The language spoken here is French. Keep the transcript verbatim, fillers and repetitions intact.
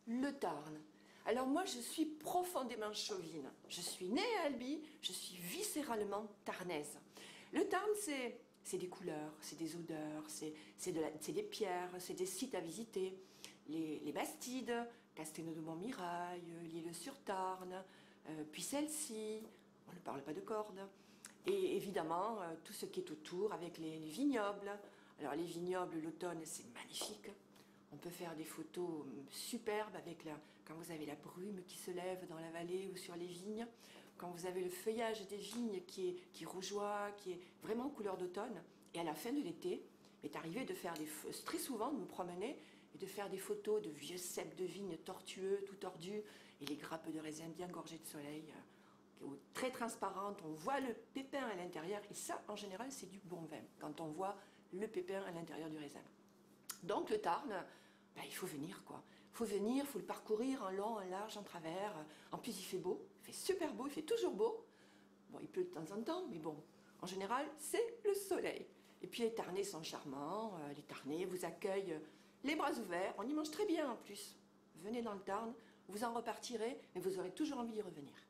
le Tarn. Alors moi, je suis profondément chauvine. Je suis née à Albi, je suis viscéralement tarnaise. Le Tarn, c'est c'est des couleurs, c'est des odeurs, c'est de la, c'est des pierres, c'est des sites à visiter. Les, les Bastides, Castelnau de Montmirail, l'Île-sur-Tarn, euh, puis celle-ci, on ne parle pas de cordes. Et évidemment, euh, tout ce qui est autour avec les, les vignobles. Alors les vignobles, l'automne, c'est magnifique. On peut faire des photos superbes avec la, quand vous avez la brume qui se lève dans la vallée ou sur les vignes, quand vous avez le feuillage des vignes qui, est, qui rougeoie, qui est vraiment couleur d'automne. Et à la fin de l'été, il est arrivé de faire des, très souvent de me promener et de faire des photos de vieux cèpes de vignes tortueux, tout tordus, et les grappes de raisin bien gorgées de soleil, très transparentes. On voit le pépin à l'intérieur, et ça, en général, c'est du bon vin, quand on voit le pépin à l'intérieur du raisin. Donc le Tarn, ben, il faut venir quoi. Il faut venir, il faut le parcourir en long, en large, en travers. En plus il fait beau, il fait super beau, il fait toujours beau. Bon, il pleut de temps en temps, mais bon, en général, c'est le soleil. Et puis les Tarnais sont charmants, les Tarnais vous accueillent les bras ouverts, on y mange très bien en plus. Venez dans le Tarn, vous en repartirez, mais vous aurez toujours envie d'y revenir.